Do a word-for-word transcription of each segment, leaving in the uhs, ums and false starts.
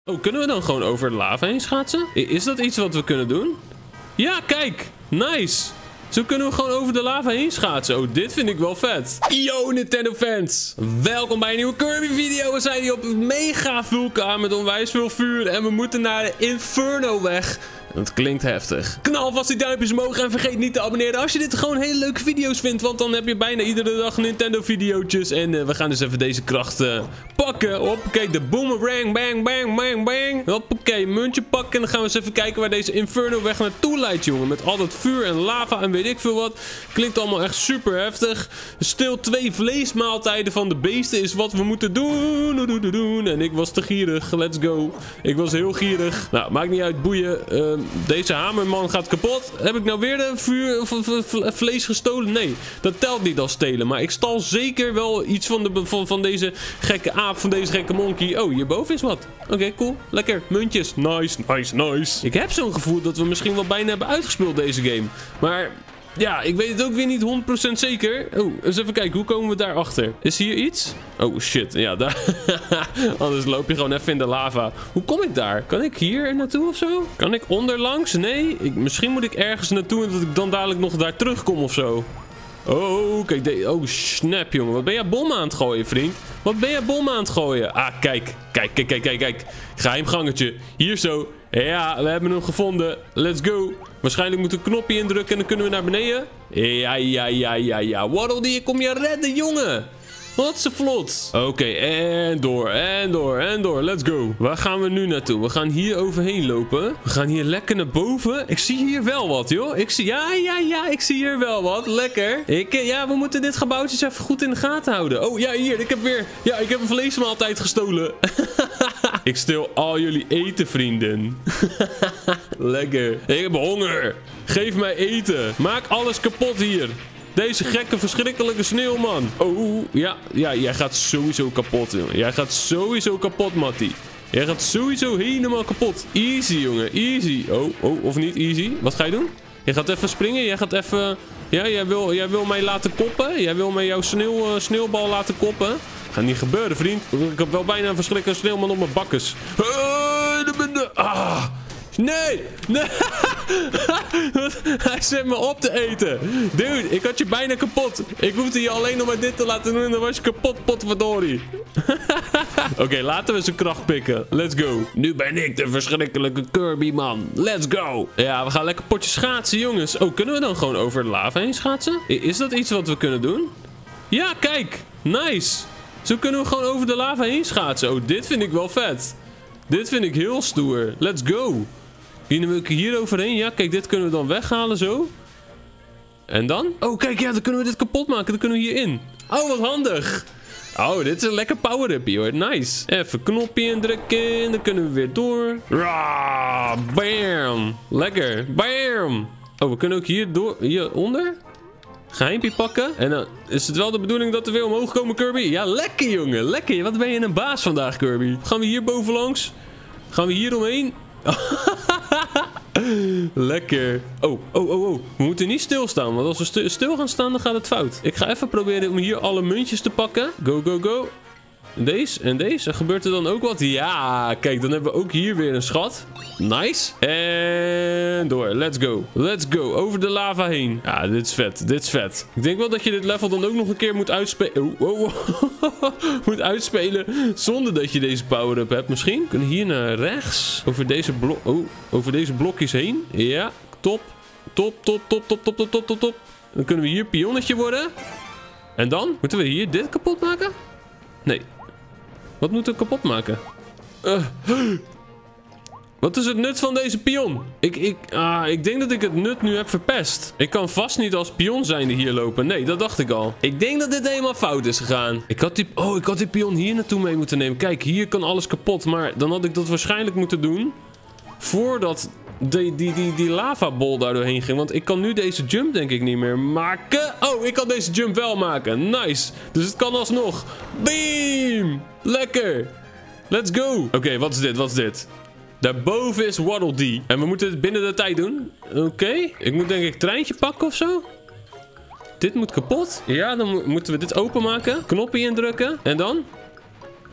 Oh, kunnen we dan gewoon over de lava heen schaatsen? Is dat iets wat we kunnen doen? Ja, kijk! Nice! Zo kunnen we gewoon over de lava heen schaatsen. Oh, dit vind ik wel vet. Yo, Nintendo fans! Welkom bij een nieuwe Kirby video. We zijn hier op een mega vulkaan met onwijs veel vuur. En we moeten naar de Inferno weg. Dat klinkt heftig. Knal vast die duimpjes omhoog en vergeet niet te abonneren als je dit gewoon hele leuke video's vindt. Want dan heb je bijna iedere dag Nintendo videootjes. En uh, we gaan dus even deze kracht uh, pakken. Hoppakee, de boomerang, bang, bang, bang, bang. Hoppakee, muntje pakken. En dan gaan we eens even kijken waar deze Inferno weg naartoe leidt, jongen. Met al dat vuur en lava en weet ik veel wat. Klinkt allemaal echt super heftig. Stil twee vleesmaaltijden van de beesten is wat we moeten doen. doen, doen, doen. En ik was te gierig. Let's go. Ik was heel gierig. Nou, maakt niet uit, boeien. Uh, Deze hamerman gaat kapot. Heb ik nou weer de vuur vlees gestolen? Nee, dat telt niet als stelen. Maar ik stal zeker wel iets van, de, van, van deze gekke aap, van deze gekke monkey. Oh, hierboven is wat. Oké, okay, cool. Lekker. Muntjes. Nice, nice, nice. Ik heb zo'n gevoel dat we misschien wel bijna hebben uitgespeeld deze game. Maar ja, ik weet het ook weer niet honderd procent zeker. Oh, eens even kijken. Hoe komen we daarachter? Is hier iets? Oh, shit. Ja, daar. Anders loop je gewoon even in de lava. Hoe kom ik daar? Kan ik hier naartoe of zo? Kan ik onderlangs? Nee. Ik, misschien moet ik ergens naartoe en dat ik dan dadelijk nog daar terugkom of zo. Oh, kijk. De, oh, snap, jongen. Wat ben jij bom aan het gooien, vriend? Wat ben jij bom aan het gooien? Ah, kijk. Kijk, kijk, kijk, kijk, kijk. Geheim gangetje. Hier zo. Ja, we hebben hem gevonden. Let's go. Waarschijnlijk moeten we een knopje indrukken en dan kunnen we naar beneden. Ja, ja, ja, ja, ja. Waddle, die kom je redden, jongen. Wat ze vlot. Oké, okay, en door, en door, en door. Let's go. Waar gaan we nu naartoe? We gaan hier overheen lopen. We gaan hier lekker naar boven. Ik zie hier wel wat, joh. Ik zie, ja, ja, ja, ik zie hier wel wat. Lekker. Ik, ja, we moeten dit gebouwtje eens even goed in de gaten houden. Oh, ja, hier. Ik heb weer, ja, ik heb een vleesmaaltijd gestolen. Ik steel al jullie eten, vrienden. Lekker. Ik heb honger. Geef mij eten. Maak alles kapot hier. Deze gekke, verschrikkelijke sneeuwman. Oh, ja. Ja, jij gaat sowieso kapot, jongen. Jij gaat sowieso kapot, Mattie. Jij gaat sowieso helemaal kapot. Easy, jongen. Easy. Oh, oh, of niet easy. Wat ga je doen? Je gaat even springen. Jij gaat even... Ja, jij wil, jij wil mij laten koppen. Jij wil mij jouw sneeuw, uh, sneeuwbal laten koppen. Gaat niet gebeuren, vriend. Ik heb wel bijna een verschrikkelijke sneeuwman op mijn bakkes. Ah... Nee! Nee! Hij zet me op te eten. Dude, ik had je bijna kapot. Ik hoefde je alleen nog maar dit te laten doen en dan was je kapot, potverdorie. Oké, okay, laten we zijn kracht pikken. Let's go. Nu ben ik de verschrikkelijke Kirby man. Let's go. Ja, we gaan lekker potje schaatsen, jongens. Oh, kunnen we dan gewoon over de lava heen schaatsen? Is dat iets wat we kunnen doen? Ja, kijk. Nice. Zo kunnen we gewoon over de lava heen schaatsen. Oh, dit vind ik wel vet. Dit vind ik heel stoer. Let's go. Hier wil ik hier overheen. Ja, kijk, dit kunnen we dan weghalen zo. En dan? Oh, kijk, ja, dan kunnen we dit kapot maken. Dan kunnen we hierin. Oh, wat handig. Oh, dit is een lekker power-upje, hoor. Nice. Even knopje indrukken. Dan kunnen we weer door. Rah, bam. Lekker. Bam. Oh, we kunnen ook hier door. Hieronder. Geheimpje pakken. En dan is het wel de bedoeling dat we weer omhoog komen, Kirby. Ja, lekker, jongen. Lekker. Wat ben je een baas vandaag, Kirby. Gaan we hier bovenlangs? Gaan we hier omheen? Lekker. Oh, oh, oh, oh. We moeten niet stilstaan, want als we st stil gaan staan, dan gaat het fout. Ik ga even proberen om hier alle muntjes te pakken. Go, go, go. Deze en deze. Gebeurt er dan ook wat? Ja, kijk, dan hebben we ook hier weer een schat. Nice. En door. Let's go. Let's go. Over de lava heen. Ja, dit is vet. Dit is vet. Ik denk wel dat je dit level dan ook nog een keer moet uitspelen. Oh, oh, oh. Moet uitspelen zonder dat je deze power-up hebt misschien. We kunnen hier naar rechts. Over deze blok... Oh, over deze blokjes heen. Ja, top. Top, top, top, top, top, top, top, top, top. Dan kunnen we hier pionnetje worden. En dan moeten we hier dit kapot maken? Nee. Wat moeten we kapot maken? Uh, wat is het nut van deze pion? Ik, ik, ah, ik denk dat ik het nut nu heb verpest. Ik kan vast niet als pion zijnde hier lopen. Nee, dat dacht ik al. Ik denk dat dit helemaal fout is gegaan. Ik had die, oh, ik had die pion hier naartoe mee moeten nemen. Kijk, hier kan alles kapot. Maar dan had ik dat waarschijnlijk moeten doen voordat die, die, die, die lavabol daar doorheen ging. Want ik kan nu deze jump denk ik niet meer maken. Oh, ik kan deze jump wel maken. Nice. Dus het kan alsnog. Beam. Lekker. Let's go. Oké, okay, wat is dit? Wat is dit? Daarboven is Waddle Dee. En we moeten het binnen de tijd doen. Oké. Okay. Ik moet denk ik een treintje pakken of zo. Dit moet kapot. Ja, dan mo moeten we dit openmaken. Knopje indrukken. En dan?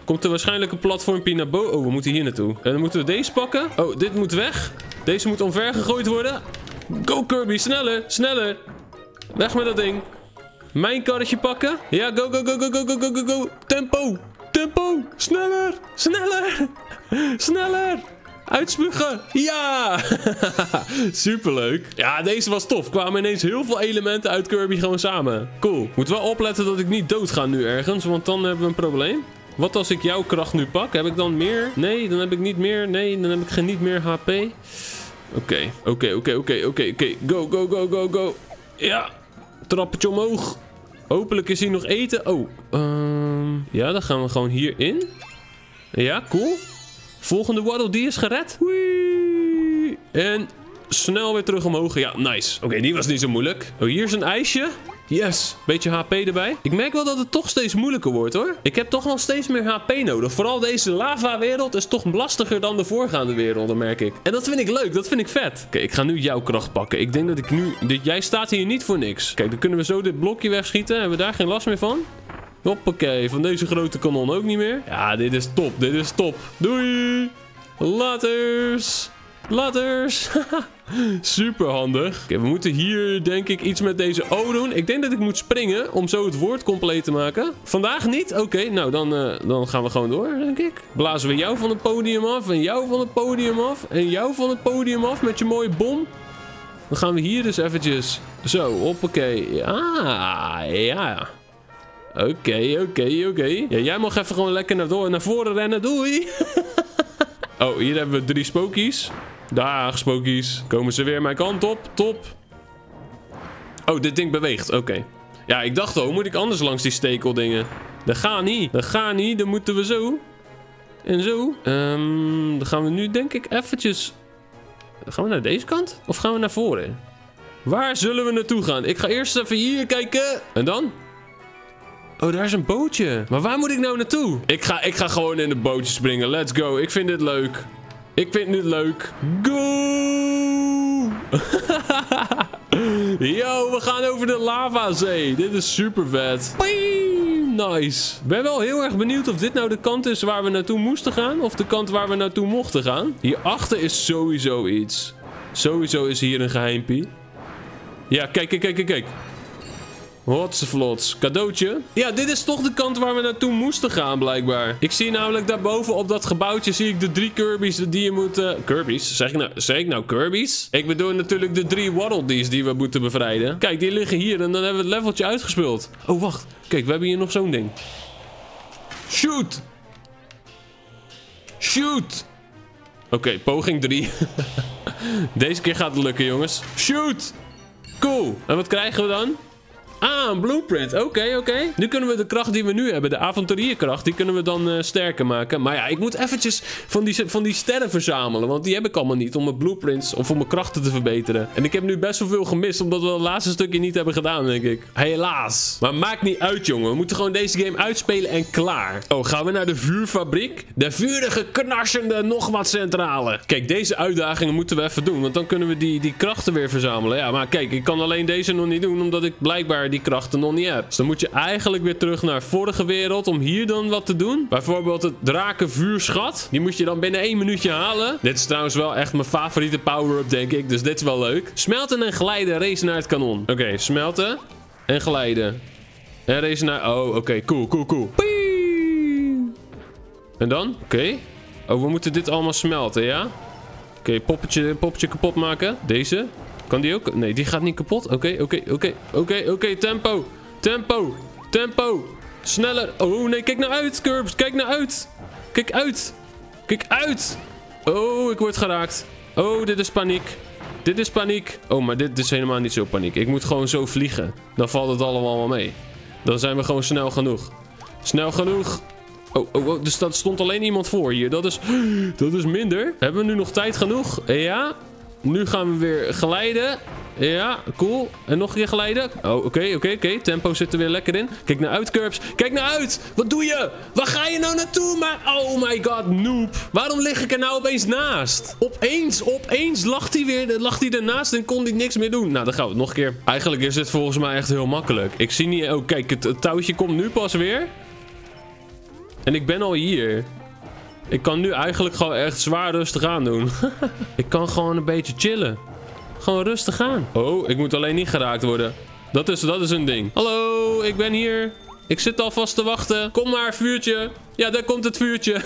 komt er waarschijnlijk een platformpje naar boven. Oh, we moeten hier naartoe. En dan moeten we deze pakken. Oh, dit moet weg. Deze moet omver gegooid worden. Go Kirby, sneller, sneller. Weg met dat ding. Mijn karretje pakken. Ja, go, go, go, go, go, go, go, go, go. Tempo, tempo. Sneller, sneller, sneller. Uitspugen. Ja. Superleuk. Ja, deze was tof. Kwamen ineens heel veel elementen uit Kirby gewoon samen. Cool. Moet wel opletten dat ik niet dood ga nu ergens, want dan hebben we een probleem. Wat als ik jouw kracht nu pak? Heb ik dan meer? Nee, dan heb ik niet meer. Nee, dan heb ik geen niet meer H P. Oké, oké, oké, oké, oké, oké. Go, go, go, go, go. Ja. Trappetje omhoog. Hopelijk is hier nog eten. Oh. Um, ja, dan gaan we gewoon hierin. Ja, cool. Volgende Waddle, die is gered. Whee! En snel weer terug omhoog. Ja, nice. Oké, okay, die was niet zo moeilijk. Oh, hier is een ijsje. Yes. Beetje H P erbij. Ik merk wel dat het toch steeds moeilijker wordt, hoor. Ik heb toch wel steeds meer H P nodig. Vooral deze lava-wereld is toch lastiger dan de voorgaande werelden, merk ik. En dat vind ik leuk. Dat vind ik vet. Oké, okay, ik ga nu jouw kracht pakken. Ik denk dat ik nu... Dit, jij staat hier niet voor niks. Kijk, dan kunnen we zo dit blokje wegschieten. Hebben we daar geen last meer van? Hoppakee, van deze grote kanon ook niet meer. Ja, dit is top, dit is top. Doei! Laters! Laters! Super handig. Oké, we moeten hier denk ik iets met deze O doen. Ik denk dat ik moet springen om zo het woord compleet te maken. Vandaag niet? Oké, okay, nou dan, uh, dan gaan we gewoon door, denk ik. Blazen we jou van het podium af en jou van het podium af en jou van het podium af met je mooie bom. Dan gaan we hier dus eventjes zo, hoppakee. Ja, ja. Oké, okay, oké, okay, oké. Okay. Ja, jij mag even gewoon lekker naar, door, naar voren rennen. Doei! Oh, hier hebben we drie spookies. Dag, spookies. Komen ze weer mijn kant op. Top. Oh, dit ding beweegt. Oké. Okay. Ja, ik dacht al, moet ik anders langs die stekeldingen? Dat gaat niet. Dat gaat niet. Dan moeten we zo. En zo. Um, dan gaan we nu denk ik eventjes... Gaan we naar deze kant? Of gaan we naar voren? Waar zullen we naartoe gaan? Ik ga eerst even hier kijken. En dan? Oh, daar is een bootje. Maar waar moet ik nou naartoe? Ik ga, ik ga gewoon in het bootje springen. Let's go. Ik vind dit leuk. Ik vind dit leuk. Go! Yo, we gaan over de lavazee. Dit is super vet. Nice. Ik ben wel heel erg benieuwd of dit nou de kant is waar we naartoe moesten gaan. Of de kant waar we naartoe mochten gaan. Hierachter is sowieso iets. Sowieso is hier een geheimpie. Ja, kijk, kijk, kijk, kijk. Hotsevlots. Cadeautje. Ja, dit is toch de kant waar we naartoe moesten gaan, blijkbaar. Ik zie namelijk daarboven op dat gebouwtje zie ik de drie Kirby's die je moet... Uh... Kirby's? Zeg ik, nou, zeg ik nou Kirby's? Ik bedoel natuurlijk de drie Waddle Dees die we moeten bevrijden. Kijk, die liggen hier en dan hebben we het leveltje uitgespeeld. Oh, wacht. Kijk, we hebben hier nog zo'n ding. Shoot! Shoot! Oké, okay, poging drie. Deze keer gaat het lukken, jongens. Shoot! Cool. En wat krijgen we dan? Ah, een blueprint. Oké, okay, oké. Okay. Nu kunnen we de kracht die we nu hebben, de avonturierkracht, die kunnen we dan uh, sterker maken. Maar ja, ik moet eventjes van die, van die sterren verzamelen, want die heb ik allemaal niet om mijn blueprints of om mijn krachten te verbeteren. En ik heb nu best wel veel gemist, omdat we het laatste stukje niet hebben gedaan, denk ik. Helaas. Maar maakt niet uit, jongen. We moeten gewoon deze game uitspelen en klaar. Oh, gaan we naar de vuurfabriek? De vurige, knarsende, nog wat centrale. Kijk, deze uitdagingen moeten we even doen, want dan kunnen we die, die krachten weer verzamelen. Ja, maar kijk, ik kan alleen deze nog niet doen, omdat ik blijkbaar die krachten nog niet heb. Dus dan moet je eigenlijk weer terug naar vorige wereld om hier dan wat te doen. Bijvoorbeeld het drakenvuurschat. Die moet je dan binnen één minuutje halen. Dit is trouwens wel echt mijn favoriete power-up, denk ik. Dus dit is wel leuk. Smelten en glijden, race naar het kanon. Oké, okay, smelten en glijden. En race naar... Oh, oké, okay, cool, cool, cool. Pii! En dan? Oké. Okay. Oh, we moeten dit allemaal smelten, ja? Oké, okay, poppetje, poppetje kapot maken. Deze. Kan die ook? Nee, die gaat niet kapot. Oké, okay, oké, okay, oké, okay, oké, okay, oké. Okay. Tempo. Tempo. Tempo. Sneller. Oh, nee, kijk naar uit, Curbs. Kijk naar uit. Kijk uit. Kijk uit. Oh, ik word geraakt. Oh, dit is paniek. Dit is paniek. Oh, maar dit is helemaal niet zo paniek. Ik moet gewoon zo vliegen. Dan valt het allemaal wel mee. Dan zijn we gewoon snel genoeg. Snel genoeg. Oh, oh, oh, dus dat stond alleen iemand voor hier. Dat is, dat is minder. Hebben we nu nog tijd genoeg? Ja. Nu gaan we weer glijden. Ja, cool. En nog een keer glijden. Oh, oké, okay, oké, okay, oké. Okay. Tempo zit er weer lekker in. Kijk naar uit, Curbs. Kijk naar uit. Wat doe je? Waar ga je nou naartoe? Maar, oh my god, noob. Waarom lig ik er nou opeens naast? Opeens, opeens lag hij weer, lag hij ernaast en kon hij niks meer doen. Nou, dan gaan we het nog een keer. Eigenlijk is dit volgens mij echt heel makkelijk. Ik zie niet... Oh, kijk, het, het touwtje komt nu pas weer. En ik ben al hier. Ik kan nu eigenlijk gewoon echt zwaar rustig aan doen. Ik kan gewoon een beetje chillen. Gewoon rustig aan. Oh, ik moet alleen niet geraakt worden. Dat is, dat is een ding. Hallo, ik ben hier. Ik zit alvast te wachten. Kom maar, vuurtje. Ja, daar komt het vuurtje.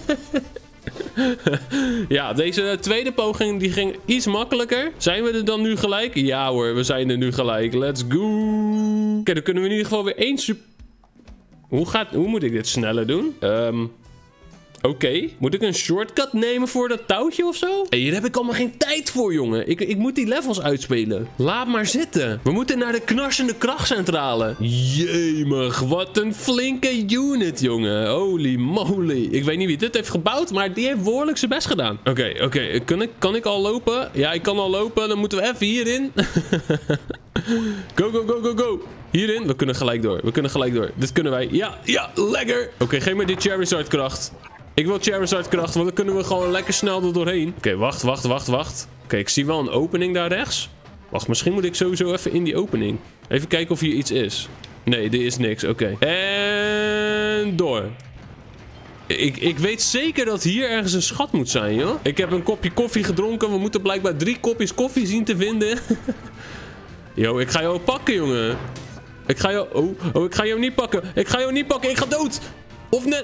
Ja, deze tweede poging die ging iets makkelijker. Zijn we er dan nu gelijk? Ja hoor, we zijn er nu gelijk. Let's go. Oké, okay, dan kunnen we in ieder geval weer één super... Hoe, gaat, hoe moet ik dit sneller doen? Um, Oké, okay. Moet ik een shortcut nemen voor dat touwtje of zo? Hey, hier heb ik allemaal geen tijd voor, jongen. Ik, ik moet die levels uitspelen. Laat maar zitten. We moeten naar de knarsende krachtcentrale. Jemig, wat een flinke unit, jongen. Holy moly. Ik weet niet wie dit heeft gebouwd, maar die heeft behoorlijk zijn best gedaan. Oké, okay, oké. Okay. Kan, ik, kan ik al lopen? Ja, ik kan al lopen. Dan moeten we even hierin. Go, go, go, go, go. Hierin. We kunnen gelijk door. We kunnen gelijk door. Dit kunnen wij. Ja, ja, lekker. Oké, okay, geef me die Charizard kracht. Ik wil Charizard kracht, want dan kunnen we gewoon lekker snel er doorheen. Oké, okay, wacht, wacht, wacht, wacht. Oké, okay, ik zie wel een opening daar rechts. Wacht, misschien moet ik sowieso even in die opening. Even kijken of hier iets is. Nee, er is niks. Oké. Okay. En door. Ik, ik weet zeker dat hier ergens een schat moet zijn, joh. Ik heb een kopje koffie gedronken. We moeten blijkbaar drie kopjes koffie zien te vinden. Yo, ik ga jou pakken, jongen. Ik ga jou... Oh, oh, ik ga jou niet pakken. Ik ga jou niet pakken. Ik ga dood. Of net...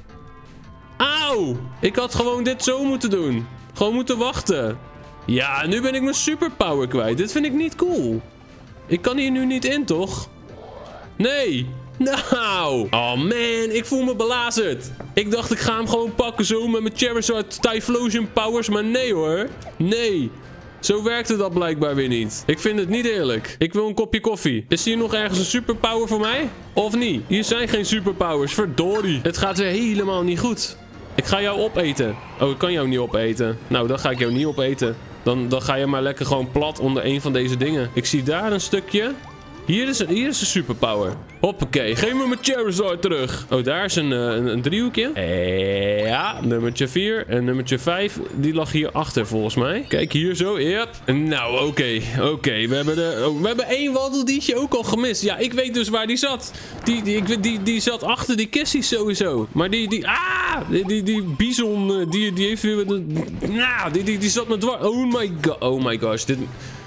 Auw! Ik had gewoon dit zo moeten doen. Gewoon moeten wachten. Ja, nu ben ik mijn superpower kwijt. Dit vind ik niet cool. Ik kan hier nu niet in, toch? Nee. Nou. Oh man, ik voel me belazerd. Ik dacht ik ga hem gewoon pakken zo met mijn Charizard Typhlosion powers. Maar nee hoor. Nee. Zo werkte dat blijkbaar weer niet. Ik vind het niet eerlijk. Ik wil een kopje koffie. Is hier nog ergens een superpower voor mij? Of niet? Hier zijn geen superpowers. Verdorie. Het gaat weer helemaal niet goed. Ik ga jou opeten. Oh, ik kan jou niet opeten. Nou, dan ga ik jou niet opeten. Dan, dan ga je maar lekker gewoon plat onder een van deze dingen. Ik zie daar een stukje. Hier is een, hier is een superpower. Hoppakee, geef me mijn Charizard terug. Oh, daar is een, een, een driehoekje. Eh, ja, nummertje vier en nummertje vijf. Die lag hier achter volgens mij. Kijk, hier zo, yep. Nou, oké, okay, oké. Okay. We, hebben de, oh, we hebben één wandeldietje ook al gemist. Ja, ik weet dus waar die zat. Die, die, ik, die, die zat achter die kistjes sowieso. Maar die, die, ah, die, die, die bison, die, die heeft weer, nou, die, die, die zat me dwars. Oh my god, oh my gosh, dit...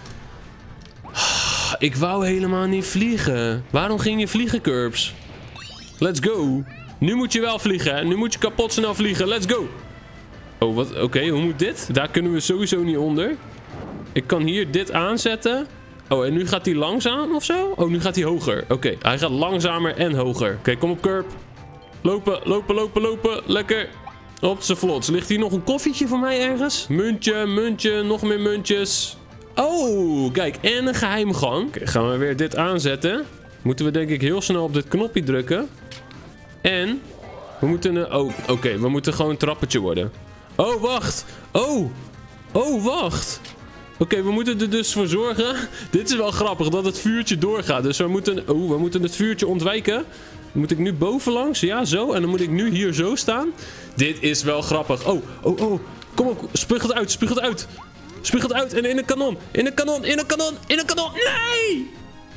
Ik wou helemaal niet vliegen. Waarom ging je vliegen, Curbs? Let's go. Nu moet je wel vliegen, hè? Nu moet je kapot snel vliegen. Let's go. Oh, wat? Oké, okay, hoe moet dit? Daar kunnen we sowieso niet onder. Ik kan hier dit aanzetten. Oh, en nu gaat hij langzaam of zo? Oh, nu gaat hij hoger. Oké, okay, hij gaat langzamer en hoger. Oké, okay, kom op, Curb. Lopen, lopen, lopen, lopen. Lekker. Op z'n vlot. Ligt hier nog een koffietje voor mij ergens? Muntje, muntje, nog meer muntjes. Oh, kijk, en een geheimgang. Okay, gaan we weer dit aanzetten. Moeten we denk ik heel snel op dit knopje drukken. En we moeten een... Oh, oké, okay, we moeten gewoon een trappetje worden. Oh, wacht. Oh, oh, wacht. Oké, okay, we moeten er dus voor zorgen. Dit is wel grappig, dat het vuurtje doorgaat. Dus we moeten... Oh, we moeten het vuurtje ontwijken. Dan moet ik nu bovenlangs? Ja, zo. En dan moet ik nu hier zo staan. Dit is wel grappig. Oh, oh, oh. Kom op, spuug het uit, spuug het uit. Spuug het uit en in een kanon. In een kanon, in een kanon, in een kanon. Nee!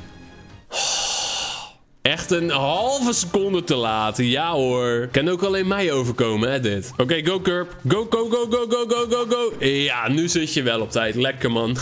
Echt een halve seconde te laat. Ja hoor. Kan ook alleen mij overkomen, hè, dit. Oké, okay, go Curb. Go, go, go, go, go, go, go, go. Ja, nu zit je wel op tijd. Lekker, man.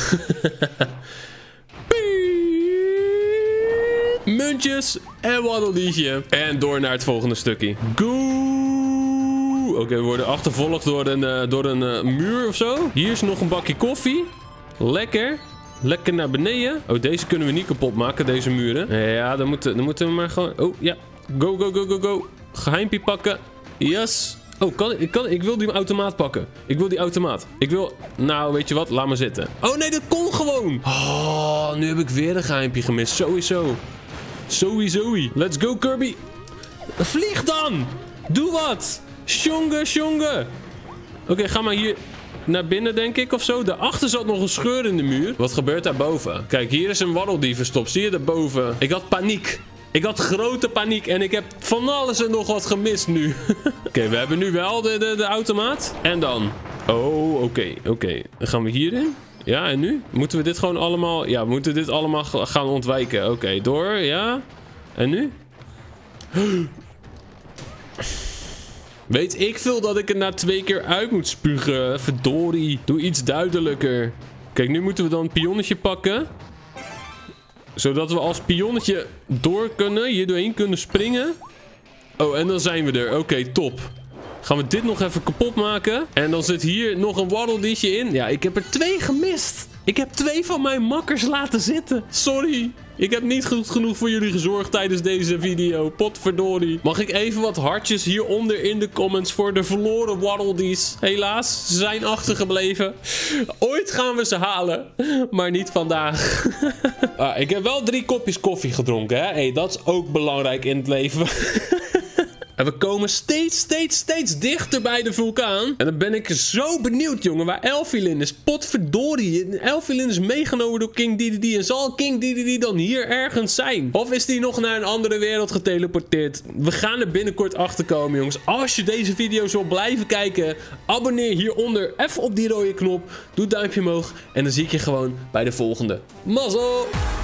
Muntjes en waddeldietje. En door naar het volgende stukje. Go! Oké, okay, we worden achtervolgd door een, uh, door een uh, muur of zo. Hier is nog een bakje koffie. Lekker. Lekker naar beneden. Oh, deze kunnen we niet kapot maken, deze muren. Ja, dan moeten, dan moeten we maar gewoon... Oh, ja. Go, go, go, go, go. Geheimpje pakken. Yes. Oh, kan, ik, kan, ik wil die automaat pakken. Ik wil die automaat. Ik wil... Nou, weet je wat? Laat maar zitten. Oh, nee, dat kon gewoon. Oh, nu heb ik weer een geheimpje gemist. Sowieso. Sowieso. Let's go, Kirby. Vlieg dan. Doe wat. Sjonge, sjonge. Oké, okay, ga maar hier naar binnen, denk ik, of zo. Daarachter zat nog een scheur in de muur. Wat gebeurt daarboven? Kijk, hier is een waddeldief verstopt. Zie je daarboven? Ik had paniek. Ik had grote paniek en ik heb van alles en nog wat gemist nu. Oké, okay, we hebben nu wel de, de, de automaat. En dan? Oh, oké, okay, oké. Okay. Dan gaan we hierin. Ja, en nu? Moeten we dit gewoon allemaal... Ja, we moeten dit allemaal gaan ontwijken. Oké, okay, door, ja. En nu? Weet ik veel dat ik het na twee keer uit moet spugen. Verdorie. Doe iets duidelijker. Kijk, nu moeten we dan een pionnetje pakken. Zodat we als pionnetje door kunnen. Hier doorheen kunnen springen. Oh, en dan zijn we er. Oké, okay, top. Gaan we dit nog even kapot maken. En dan zit hier nog een Waddle Dee'tje in. Ja, ik heb er twee gemist. Ik heb twee van mijn makkers laten zitten. Sorry. Ik heb niet goed genoeg voor jullie gezorgd tijdens deze video. Potverdorie. Mag ik even wat hartjes hieronder in de comments voor de verloren Waddle Dee's? Helaas, ze zijn achtergebleven. Ooit gaan we ze halen. Maar niet vandaag. ah, ik heb wel drie kopjes koffie gedronken, hè. Hey, dat is ook belangrijk in het leven. En we komen steeds, steeds, steeds dichter bij de vulkaan. En dan ben ik zo benieuwd, jongen, waar Elfilin is. Potverdorie. Elfilin is meegenomen door King Dedede. En zal King Dedede dan hier ergens zijn? Of is die nog naar een andere wereld geteleporteerd? We gaan er binnenkort achter komen, jongens. Als je deze video's wil blijven kijken, abonneer hieronder even op die rode knop. Doe duimpje omhoog. En dan zie ik je gewoon bij de volgende. Mazzel!